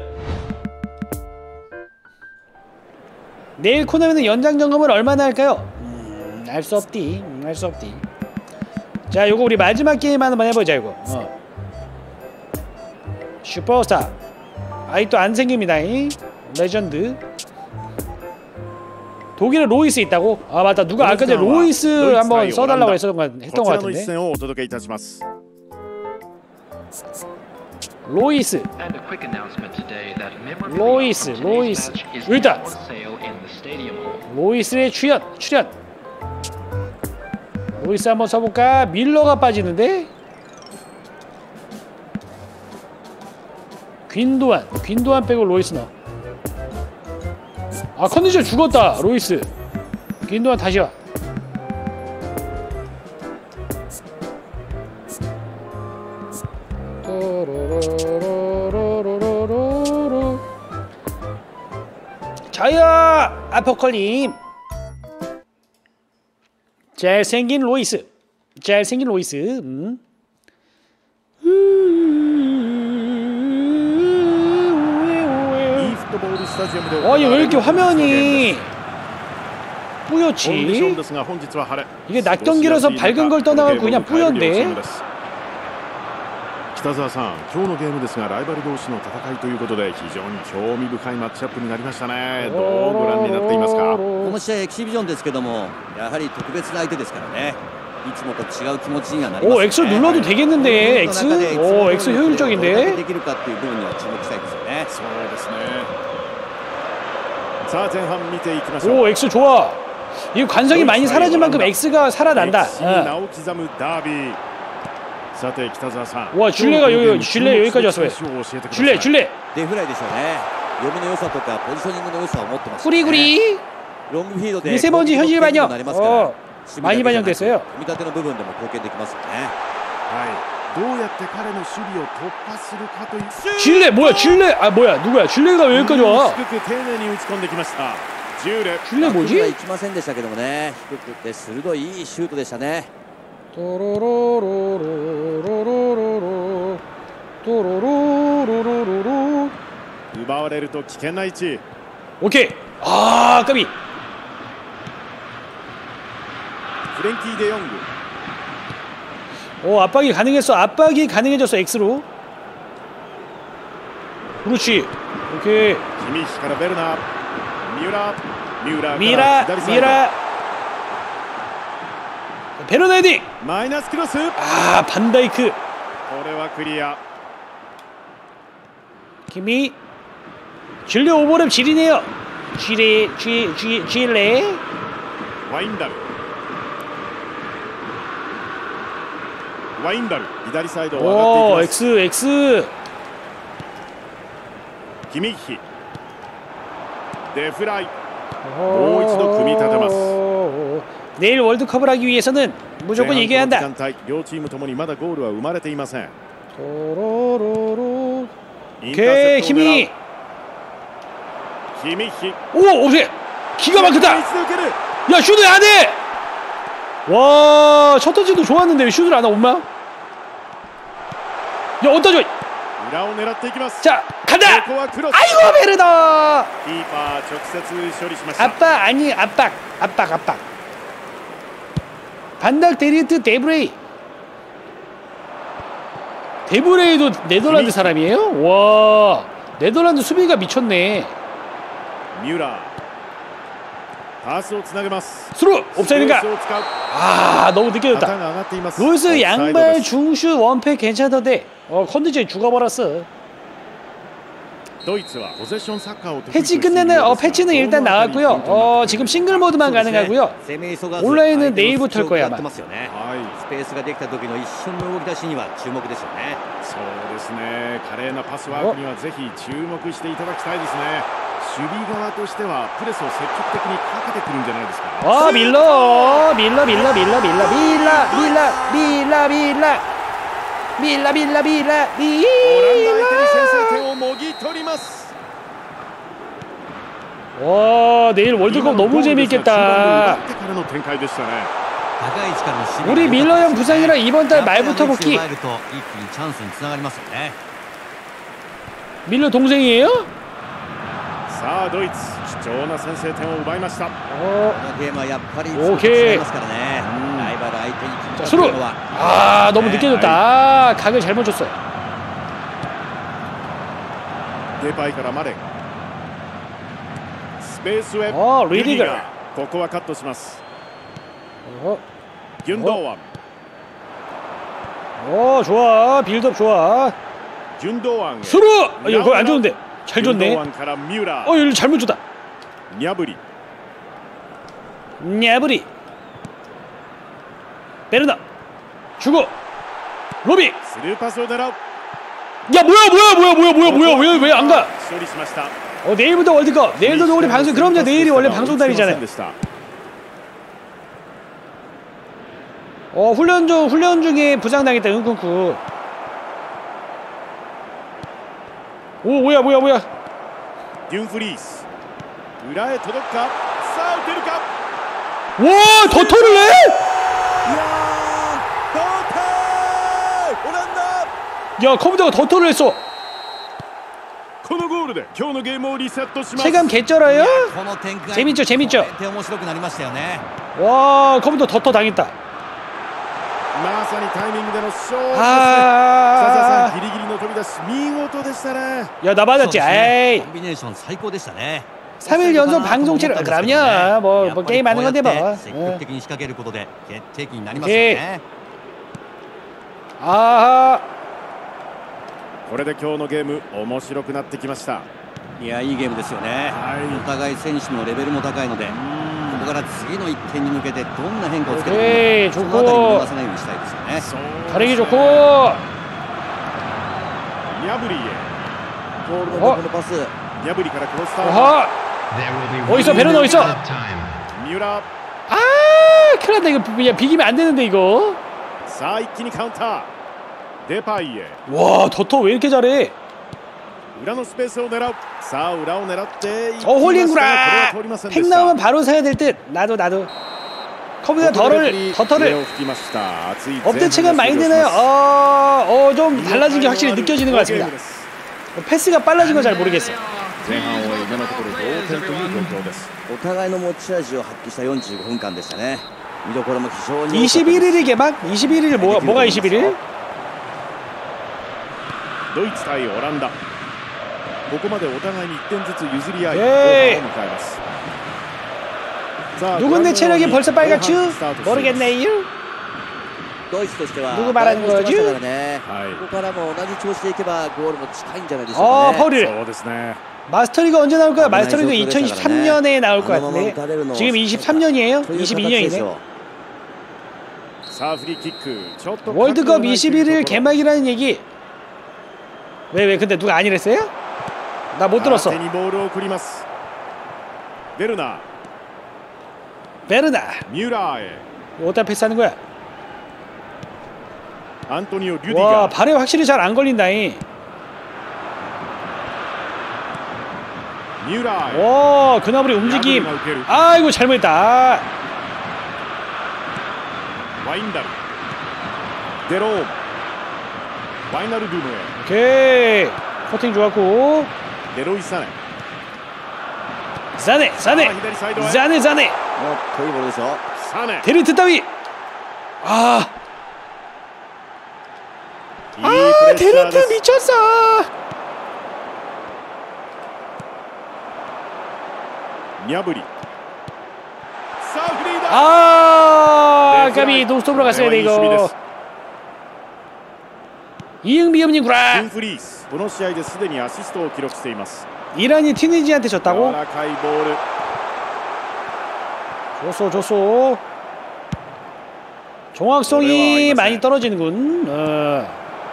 S1: 내일 코너면은 연장 점검을 얼마나 할까요? 음, 알 수 없디. 음, 알 수 없디. 자, 요거 우리 마지막 게임 한번 해보자 이거. 어. 슈퍼스타. 아이 또 안 생깁니다. 이. 레전드. 독일에 로이스 있다고? 아 맞다. 누가 아까 전에 로이스 한번 써달라고 했었던 거 했던 거 같은데. 로이스. 로이스, 로이스. 일단 로이스의 출연, 출연. 로이스 한번 써볼까? 밀러가 빠지는데? 귄도안 귄도안 빼고 로이스 넣어. 아 컨디션 죽었다 로이스. 귄도안 다시 와. 자야 아포컬림. 잘생긴 로이스. 잘생긴 로이스. 음. 아니 왜 이렇게 화면이 뿌옇지? 이게 낮 경기라서 밝은 걸 떠나고 그냥 뿌연데.
S2: 北澤さん、今日のゲームですがライバル同士の戦いということで非常に興味深いマッチアップになりましたね。どうご覧になっていますか。
S3: この試合エキシビジョンですけども、やはり特別な相手ですからね。いつもと違う気持ちにはなりますね。
S1: 오 X 눌러도 되겠는데 X? 오 X 효율적인데.
S3: できるかっていう部分には注目したいですよね。
S2: そうですね。さあ前半見ていきましょう。
S1: 오 X 좋아. 이 관성이 많이 사라진 만큼 X가 살아난다.
S2: 어.
S1: 와 줄레가 여기 줄레 여기까지 왔어요. 줄레 줄레.
S3: デフライでしょうね。読みの良さとかポジショニングの良さを持ってます。
S1: 구리구리.
S3: ロングフィードで
S1: 미세먼지 현실 반영. 어, 많이 반영됐어요.
S3: 組み立ての部分でも貢献できますよね。
S2: はい。どうやって彼の守備を突破するかという。
S1: 줄레 뭐야 줄레 아 뭐야 누구야 줄레가 왜 여기까지 와?
S2: 低く丁寧に打ち込んできました。줄레.
S1: 줄레
S3: は
S1: 뭐지?
S3: いきませんでしたけどもね。低くて鋭いいいシュートでしたね。
S1: 도로로로로로로로로 도로로로로로로
S2: 奪われると危険な位置。
S1: 오케이. 아 까비.
S2: フレンキー・デヨング。
S1: 오 압박이 가능했어. 압박이 가능해졌어 X로. 그렇지. 오케이.
S2: キミッヒからベルナー。ミュラミュラ
S1: 미라 미라. 베르나 헤딩.
S2: マイナスクロス。
S1: 아 반다이크.
S2: これはクリア。
S1: 김이 줄레 오버랩 지리네요. 쥐레 쥐 쥐 쥐레.
S2: ワインダル。ワインダル左サイドを上がっていきます。
S1: 오 X X.
S2: キミッヒ。デフライ。もう一度組み立てます。
S1: 내일 월드컵을 하기 위해서는 무조건 이겨야 한다.
S2: 両チームともにまだゴールは生まれていません。
S1: 도로로로. 오케이 김이.
S2: 김희희.
S1: 오 오케이. 기가 막혔다. 야 슛을 안 해. 와 첫 터치도 좋았는데 왜 슛을 안 하 엄마? 야 어디다 줘. 자 간다. 아이고 베르나. 압박 아니 압박 압박 압박. 반닥 데리트 데브레이. 데브레이도 네덜란드 사람이에요? 와 네덜란드 수비가 미쳤네.
S2: 미우라.
S1: 스루 옵사이드인가? 아 너무 늦게 졌다. 로이스 양발 중슛 원팩 괜찮던데 어 컨디션이 죽어버렸어. 패치 끝내는 어 패치는 일단 나왔고요. 어 지금 싱글 모드만 가능하고요. 온라인은 내일부터 할 거야 아마.
S3: 스페이스가 できた時の一瞬の動き出しには注目ですよね。
S2: そうですね。華麗なパスワークにはぜひ注目していただきたいですね。守備側としてはプレスを積極的にかけてくるんじゃないですか。
S1: 아 밀러 밀러 밀러 밀러 밀러 밀라 밀라 밀라 밀라 밀라 밀라 밀라 밀라.
S2: オランダ相手に先制点をもぎ取ります。
S1: 와 내일 월드컵 너무 재밌겠다. 우리 밀러 형 부상이라 이번 달 말부터 복귀. 밀러 동생이에요? 오케이. 자, 수루. 아 너무 늦게 줬다. 아, 각을 잘못 줬어요. 어 리디거.
S2: ここはカットします。
S1: 어.
S2: 균도완.
S1: 어 좋아 빌드업 좋아.
S2: 균도완.
S1: 수루. 아, 이거 안 좋은데. 잘 줬네. 어 이거 잘못 줬다.
S2: 냐브리.
S1: 냐브리. 베르나. 주고. 로비. 야 뭐야 뭐야 뭐야 뭐야 뭐야 뭐야 왜 왜 안 가? 어 내일부터 월드컵. 내일도 우리 방송. 그럼요 내일이 원래 방송 날이잖아요. 어 훈련 중 훈련 중에 부상당했다 은쿵쿠. 오 뭐야 뭐야 뭐야.
S2: 듄프리스.裏へ届くか。さあ打てるか。
S1: 와 더터를 내? 야 컴퓨터가 더터를 했어. 체감 개쩔어요? 재밌죠 재밌죠. 와 컴퓨터 더터 당했다. 아. 야 나 맞았지. 에이. 삼 일 연속 방송 체력. 그럼요. 뭐, 뭐 게임 하는 건데 뭐. 예. 아하.
S2: これで今日のゲーム面白くなってきました。
S3: いやいいゲームですよね。お互い選手のレベルも高いので、ここから次のいってんに向けてどんな変化をつけていくのか、そのあたり見逃さないようにしたいですよね。
S1: 다리기 좋고.
S2: 냐브리へ。
S4: ゴールのこのパス。
S2: 냐브리からクロスター。
S1: 어하. 어딨어 베르나 어딨어?
S2: 미우라.
S1: 아 큰일났다 이거. 야 비기면 안 되는데 이거.
S2: さあ一気にカウンター。 데파이에.
S1: 와 더터 왜 이렇게 잘해?
S2: 裏のスペースを狙う。さあ裏を狙って。
S1: 어 홀링구라. 팩 나오면 바로 사야 될 듯. 나도 나도. 컴퓨터 더를 더터를. 업데이트가 많이 되나요? 어, 어, 좀 달라진 게 확실히 느껴지는 것 같습니다. 패스가 빨라진 건 잘 모르겠어.
S2: 前半を終え今のところ同点という状況です。
S4: お互いの持ち味を発揮したよんじゅうごふんかんでしたね。見どころも非常に。
S1: 이십일 일이 개막? 이십일 일 뭐 뭐가 이십일 일?
S2: ドイツ対オランダ。ここまでお互いにいってんずつ譲り合い後半を迎えます。
S1: 누군데 체력이 벌써 빨갛죠? 모르겠네요.
S4: ドイツとしては
S1: 누구 말하는 거죠?
S4: ここからも同じ調子でいけばゴールも近いんじゃないでしょう
S1: 어,
S4: かね。
S1: 파울을.
S2: そうですね。
S1: 마스터리가 언제 나올 거야? 마스터리가 이천이십삼 년에 나올 것 같은데. 지금 이십삼 년이에요? 이십이 년이네. 월드컵 이십일 일 개막이라는 얘기. 왜 왜 근데 누가 아니랬어요? 나 못 들었어.
S2: 베르나.
S1: 베르나.
S2: 미우라에.
S1: 어디다 패스하는 거야?
S2: 안토니오 류디가.
S1: 와 발에 확실히 잘 안 걸린다잉.
S2: 미우라에.
S1: 와 그나브리 움직임. 아이고 잘못했다.
S2: 와인다르. 데롬. 와이나르두누에.
S1: 오케이. 커팅 좋았고.
S2: 데로이 사네.
S1: 사네 사네 사네 사네.
S4: 어, 거의 모르겠어.
S2: 사네.
S1: 데리트 따위. 아. 아 데리트 미쳤어.
S2: 냐브리.
S1: 아 까비 노스톱으로 갔어야 돼 이거. 이응비음님구라. 이란이 튀니지한테 졌다고? 좋소 좋소. 정확성이 많이 떨어지는군. 어.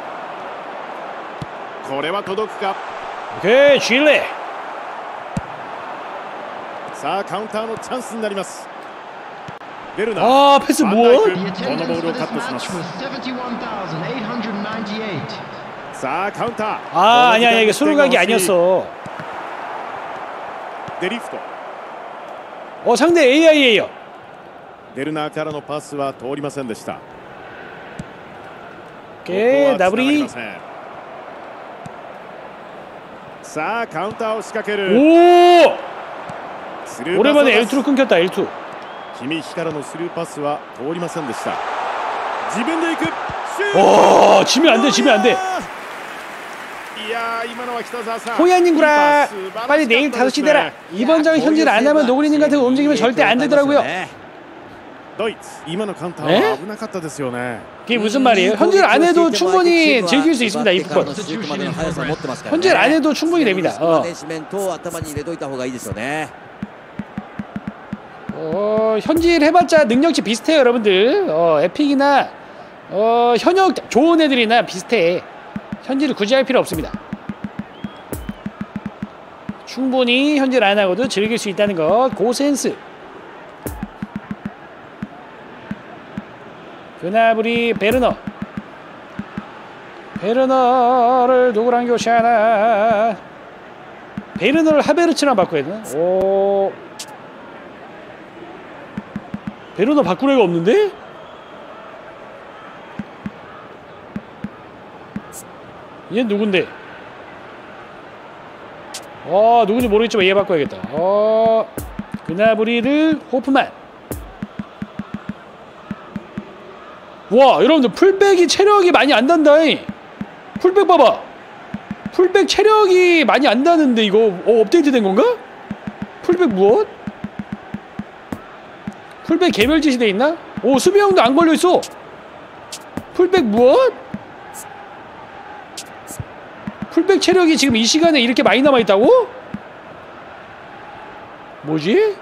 S1: 오케이 쥐레. 아 패스 뭐? 아 아니야 이게 수루각이 아니었어. 어 상대 에이아이예요. 오케이 나브리. 오 오랜만에 엘투로 끊겼다. 엘투.
S2: 君からのスルーパスは通りませんでした。自分で行く。
S1: 오, 지면 안 돼, 지면 안 돼. 호야님구라. 빨리 내일 다섯 시 되라. 이번 장 현질 안 하면 노그리님 같은 움직이면 절대 안 되더라고요. 네? 그게 무슨 말이에요? 현질 안 해도 충분히 즐길 수 있습니다. 이 부분. 현질 안 해도 충분히 됩니다. 어. 어, 현질 해봤자 능력치 비슷해요, 여러분들. 어, 에픽이나 어, 현역 좋은 애들이나 비슷해. 현질을 굳이 할 필요 없습니다. 충분히 현질 안 하고도 즐길 수 있다는 것. 고센스. 그나브리 베르너. 베르너를 누구랑 교체하나. 베르너를 하베르츠랑 바꿔야 되나? 오. 베르너 바꿀 애가 없는데? 얘 누군데? 어 누군지 모르겠지만 얘 바꿔야겠다. 어 그나브리를 호프만. 와 여러분들 풀백이 체력이 많이 안 단다잉. 풀백 봐봐. 풀백 체력이 많이 안 다는데 이거 어, 업데이트 된 건가? 풀백 무엇? 풀백 개별짓이 돼 있나? 오 수비형도 안 걸려 있어. 풀백 무엇? 풀백 체력이 지금 이 시간에 이렇게 많이 남아 있다고? 뭐지?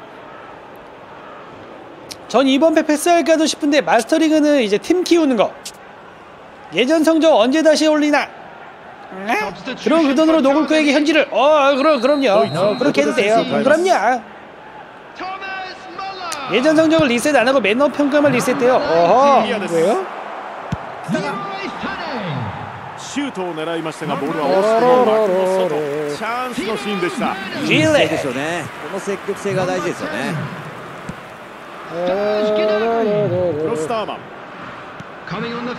S1: 전 이번 패 패스할까도 싶은데 마스터리그는 이제 팀 키우는 거. 예전 성적 언제 다시 올리나? 에? 그럼 그 돈으로 노골코에게 현질을. 어 그럼 그럼요. 어, 그렇게 해도 돼요. 그럼요. 예전 성적을 리셋 안 하고 매너 평가만 리셋돼요. 어허 왜요?
S2: シュートを狙いましたがボールは惜しくも枠の外。チャンスのシーンでした。
S4: いい姿勢ですよね。この積極性が大事ですよね。
S2: クロスターマン。ア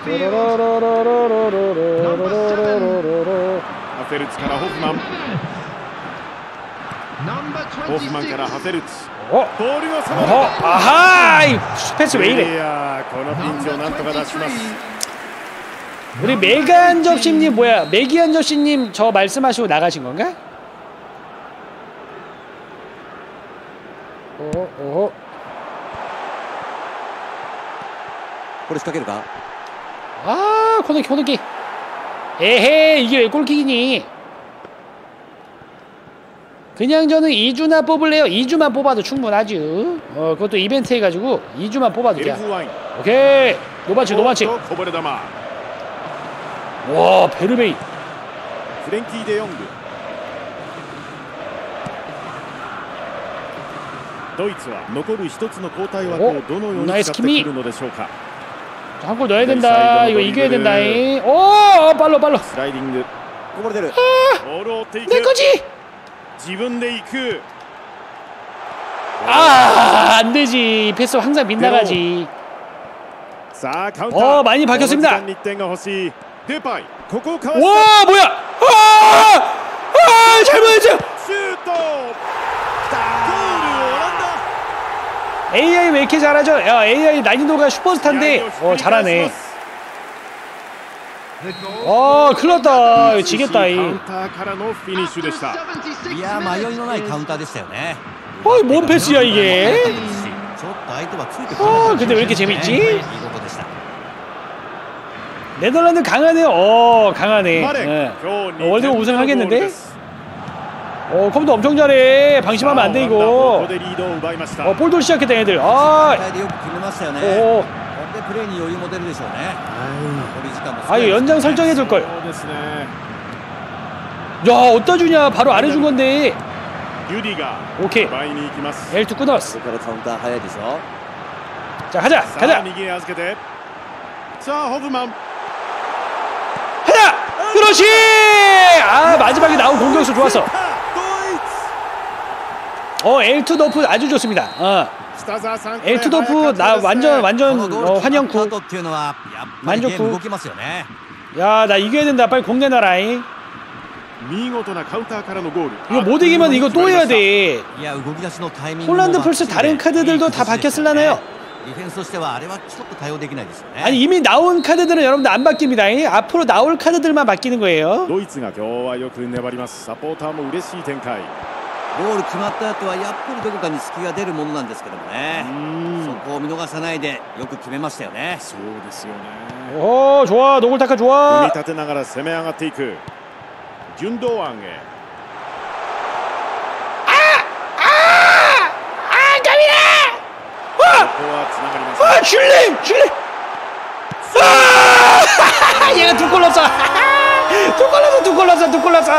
S2: フェルツからホフマン。ホフマンからハフェルツ。
S1: 어?
S2: ボールがその
S1: 어? 아하이! 패스 왜 이래?
S2: いやこのピンチをなんとか出します。
S1: 우리 메간 접시님 뭐야? 메기한 접시님 저 말씀하시고 나가신 건가? 어허 어허.
S4: これ仕掛けるか?
S1: 아 코너킥 코너킥. 에헤 이게 왜 골킥이니? 그냥 저는 이 주나 뽑을래요. 이 주만 뽑아도 충분하죠. 어 그것도 이벤트 해가지고 이 주만 뽑아도 돼. 오케이 노반치 노반치. 와 베르베이.
S2: フレンキー・デヨング。ドイツは残る一つの交代枠をどのように使ってくるのでしょうか。
S1: 한 골 넣어야 된다. 이거 이겨야 된다. 오 빨로 빨로.
S2: スライディング。
S4: こぼれてる。
S2: ボールを追っていく。
S1: 내 거지.
S2: 自分で行く。
S1: 아 안되지. 이 패스 항상 빗나가지.
S2: さあカウンター。
S1: 어 많이 바뀌었습니다.
S2: いってんが欲しい。デパイ。ここをかわ
S1: 와 뭐야? 아! 아 잘못했죠.
S2: シュート。ゴールオランダ。
S1: 에이아이 왜 이렇게 잘하죠? 야 에이아이 난이도가 슈퍼스타인데 어 잘하네. 어 큰일났다. 이거 지겠다. 이.
S2: カウンターからのフィニッシュでした。
S3: いや迷いのないカウンターでしたよね。
S1: 어이 뭔 패스야 이게?
S3: ちょっと相手はついてく
S1: 어 근데 왜 이렇게 재밌지?
S3: いいことでした。
S1: 네덜란드 강하네요. 어 강하네.
S2: マレ
S1: 예.
S2: ン今日
S1: 어, 월드컵
S2: にてんのゴール
S1: 우승하겠는데?
S2: です。
S1: 어 컴퓨터 엄청 잘해. 방심하면 안 돼
S2: こ
S1: 이거.
S2: こでリードを奪いました。
S1: 어 볼돌 시작했다 얘들. 아.
S3: 状態でよく決めましたよね。
S1: 오.
S3: これでプレーに余裕も出るでしょうね。残り時間も
S1: 아 이거 연장 설정해 줄 걸.
S2: そうですね。
S1: 야 어디다 주냐? 바로 안 해준 건데.
S2: ユディが
S1: 오케이.
S2: 奪いに行きます。
S1: 엘투 끊었어.
S4: ここからカウンター早いでしょ。
S1: 자 가자
S2: さあ
S1: 가자
S2: 右へ預けて。さあホフマン。
S1: 하자. 그렇지. 아 마지막에 나온 공격수 좋았어.
S2: ドイツ。
S1: 어 엘투 너프 아주 좋습니다. 어
S2: 北澤さん。
S1: 엘투 너프 나 완전
S3: こ
S1: 완전
S3: のゴール
S1: 어,
S3: 決まった
S1: 환영쿠.
S3: 後っていうのはやっぱりゲーム動きますよね。
S1: 야 나 이겨야 된다. 빨리 공 내놔라잉.
S2: 見事なカウンターからのゴール。
S1: 이거 못 이기면 이거 또 해야 돼.
S3: いや動き出しのタイミングも
S1: 폴란드 플스
S3: バッチリで
S1: 다른 카드들도 다 바뀌었을라나요?
S3: ディフェンスとしてはあれはちょっと対応できないですよね。
S1: 아니 이미 나온 카드들은 여러분들 안 바뀝니다. 앞으로 나올 카드들만 바뀌는 거예요.
S2: ドイツが今日はよく粘ります。サポーターも嬉しい展開。
S3: ゴール決まった後はやっぱりどこかに隙が出るものなんですけどもね。そこを見逃さないでよく決めましたよね。
S2: そうですよね。
S1: 오 좋아 노골타카
S2: 組み
S1: 좋아.
S2: 立てながら攻め上がっていく。ギュンドアンへ。 ここはつながりません。
S1: 아 줄리 줄리. 아 얘가 두 골 넣었어. 골 넣었어 두 골 넣었어 두 골 넣었어.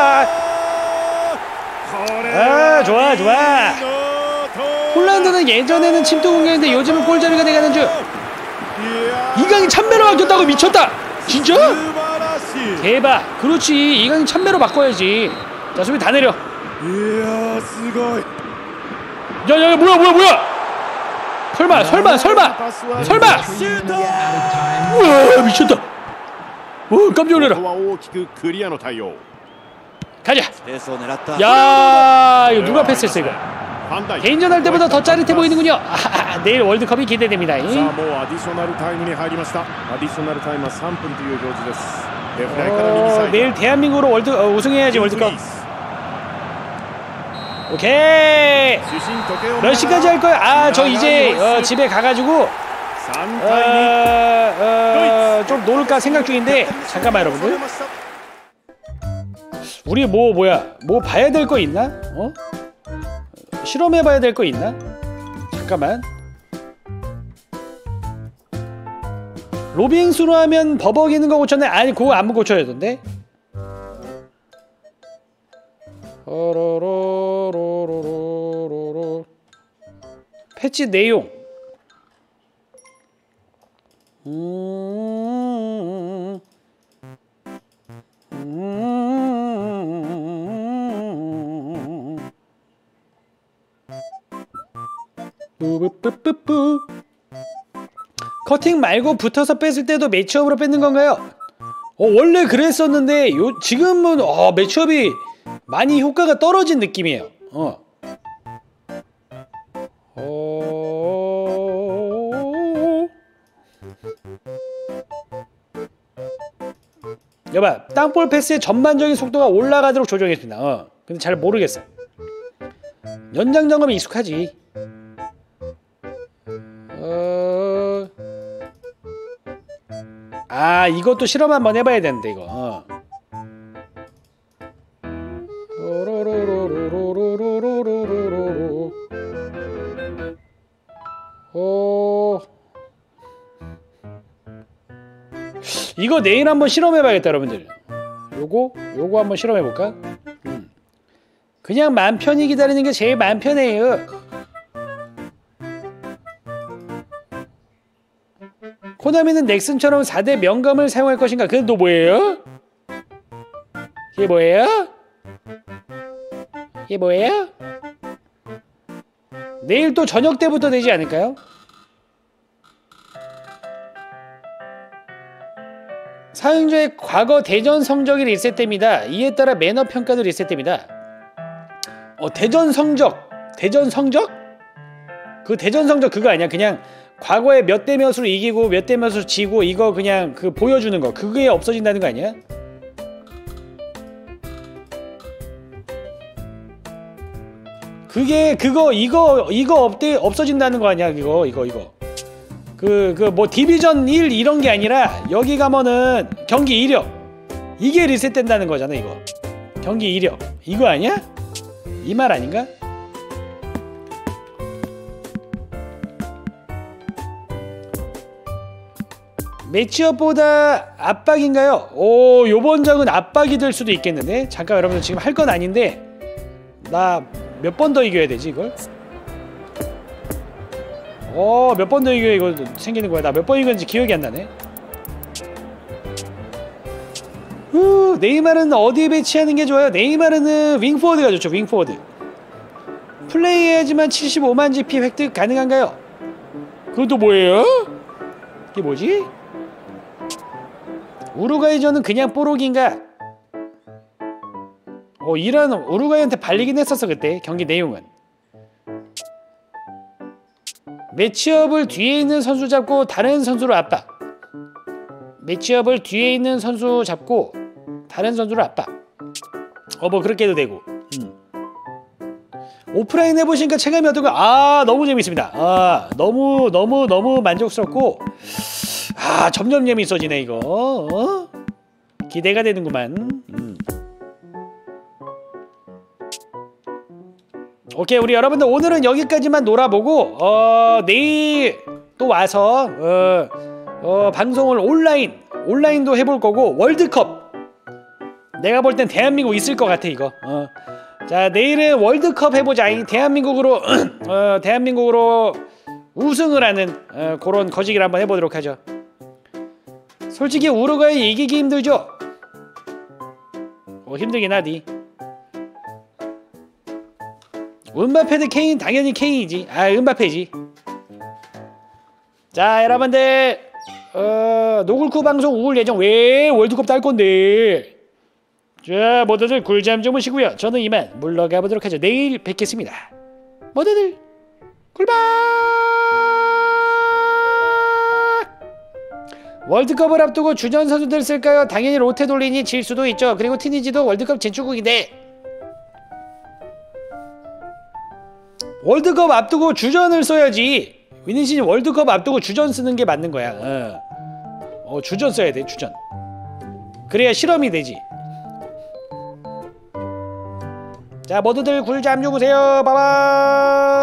S1: 아 좋아 좋아. 폴란드는 예전에는 침투 공격인데 요즘은 골잡이가 돼가는 중. 이강인 참배로 바뀌었다고. 미쳤다 진짜? 대박. 그렇지 이강인 참배로 바꿔야지. 자 수비 다 내려. 야야야 뭐야 뭐야 뭐야. 설마 설마 설마 설마. 우와 미쳤다. 오 깜짝 놀래라. 가자. 야 이거 누가 패스했어 이거. 개인전 할 때보다 더 짜릿해 보이는군요. 아, 내일 월드컵이 기대됩니다. 어, 내일 대한민국으로 월드 어, 우승해야지 월드컵. 오케이. 몇 시까지 할 거야? 아 저 이제 어, 집에 가가지고 어, 어, 좀 놀까 생각 중인데 잠깐만 여러분들. 우리 뭐 뭐야 뭐 봐야 될 거 있나? 어? 실험해봐야 될 거 있나? 잠깐만. 로빙스로 하면 버벅이는 거 고쳤네? 아니 그거 안 고쳐야 되던데? 어로로로로로로 패치 내용. 음... 음... 뿌뿌뿌뿌뿌. 커팅 말고 붙어서 뺐을 때도 매치업으로 뺏는 건가요? 어 원래 그랬었는데 요 지금은 어 매치업이 많이 효과가 떨어진 느낌이에요. 어. 어... 여봐 땅볼 패스의 전반적인 속도가 올라가도록 조정했습니다. 어. 근데 잘 모르겠어. 연장 점검이 익숙하지. 어... 아 이것도 실험 한번 해봐야 되는데 이거. 어. 어... 이거 내일 한번 실험해봐야겠다 여러분들. 요거 요거 한번 실험해볼까? 음. 그냥 맘 편히 기다리는 게 제일 맘 편해요. 코나미는 넥슨처럼 사 대 명감을 사용할 것인가? 그게 또 뭐예요? 이게 뭐예요? 이게 뭐예요? 내일 또 저녁 때부터 되지 않을까요? 사용자의 과거 대전 성적이 리셋됩니다. 이에 따라 매너 평가도 리셋됩니다. 어 대전 성적 대전 성적? 그 대전 성적 그거 아니야? 그냥 과거에 몇 대 몇으로 이기고 몇 대 몇으로 지고 이거 그냥 그 보여주는 거 그게 없어진다는 거 아니야? 그게 그거 이거 이거 업데 없어진다는 거 아니야? 이거 이거 이거 그 그 뭐 디비전 일 이런 게 아니라 여기 가면은 경기 이력 이게 리셋된다는 거잖아. 이거 경기 이력 이거 아니야? 이 말 아닌가? 매치업보다 압박인가요? 오 요번 장은 압박이 될 수도 있겠는데. 잠깐 여러분들 지금 할 건 아닌데 나 몇 번 더 이겨야 되지 이걸? 어 몇 번 더 이겨야 이거 생기는 거야. 나 몇 번 이겼는지 기억이 안 나네. 후 네이마르는 어디에 배치하는 게 좋아요? 네이마르는 윙포워드가 좋죠. 윙포워드. 플레이해야지만 칠십오만 지피 획득 가능한가요? 그것도 뭐예요? 이게 뭐지? 우루과이전은 그냥 뽀록인가? 어 이란 우루과이한테 발리긴 했었어 그때 경기 내용은. 매치업을 뒤에 있는 선수 잡고 다른 선수로 압박. 매치업을 뒤에 있는 선수 잡고 다른 선수로 압박. 어 뭐 그렇게 해도 되고. 음. 오프라인 해보시니까 체감이 어떤가? 아 너무 재밌습니다. 아 너무 너무 너무 만족스럽고 아 점점 재밌어지네 이거. 어? 기대가 되는구만. 음. 오케이 우리 여러분들 오늘은 여기까지만 놀아보고 어 내일 또 와서 어, 어 방송을 온라인 온라인도 해볼 거고 월드컵 내가 볼 땐 대한민국 있을 것 같아 이거. 어. 자 내일은 월드컵 해보자. 대한민국으로 어, 대한민국으로 우승을 하는 어, 그런 거시기를 한번 해보도록 하죠. 솔직히 우루과이 이기기 힘들죠? 어 힘들긴 하디. 은바페 대 케인 당연히 케인이지. 아 은바페지. 자 여러분들 어, 노골쿠 방송 우울 예정. 왜 월드컵 딸 건데. 자 모두들 꿀잠 주무시고요. 저는 이만 물러가 보도록 하죠. 내일 뵙겠습니다. 모두들 꿀밤. 월드컵을 앞두고 주전 선수들 쓸까요? 당연히 로테 돌리니 질 수도 있죠. 그리고 티니지도 월드컵 진출국인데 월드컵 앞두고 주전을 써야지. 위니시는 월드컵 앞두고 주전 쓰는 게 맞는 거야. 어, 어 주전 써야 돼. 주전. 그래야 실험이 되지. 자 모두들 굴잠 주무세요. 바바.